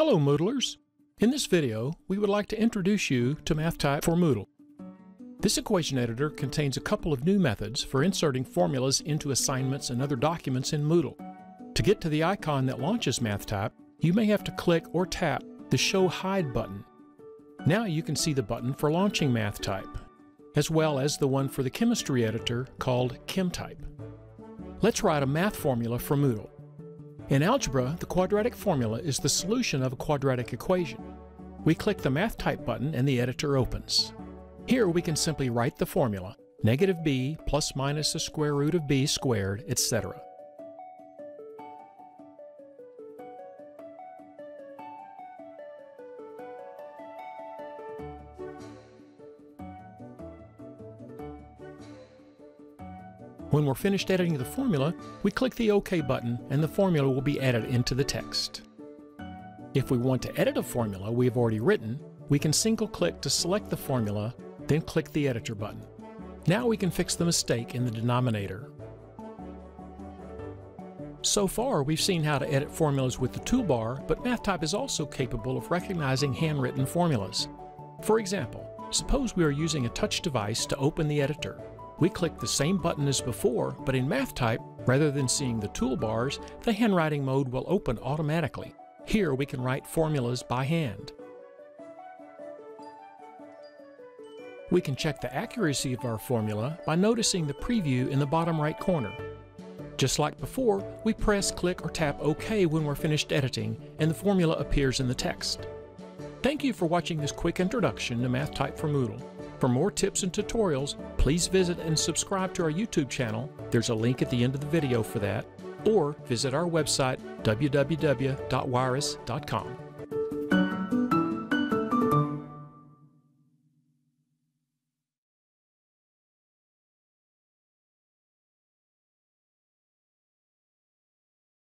Hello Moodlers! In this video, we would like to introduce you to MathType for Moodle. This equation editor contains a couple of new methods for inserting formulas into assignments and other documents in Moodle. To get to the icon that launches MathType, you may have to click or tap the Show Hide button. Now you can see the button for launching MathType, as well as the one for the chemistry editor called ChemType. Let's write a math formula for Moodle. In algebra, the quadratic formula is the solution of a quadratic equation. We click the MathType button and the editor opens. Here we can simply write the formula, -b plus minus the square root of b squared, etc. When we're finished editing the formula, we click the OK button and the formula will be added into the text. If we want to edit a formula we have already written, we can single-click to select the formula, then click the Editor button. Now we can fix the mistake in the denominator. So far, we've seen how to edit formulas with the toolbar, but MathType is also capable of recognizing handwritten formulas. For example, suppose we are using a touch device to open the editor. We click the same button as before, but in MathType, rather than seeing the toolbars, the handwriting mode will open automatically. Here we can write formulas by hand. We can check the accuracy of our formula by noticing the preview in the bottom right corner. Just like before, we press, click, or tap OK when we're finished editing, and the formula appears in the text. Thank you for watching this quick introduction to MathType for Moodle. For more tips and tutorials, please visit and subscribe to our YouTube channel. There's a link at the end of the video for that. Or visit our website, www.wiris.com.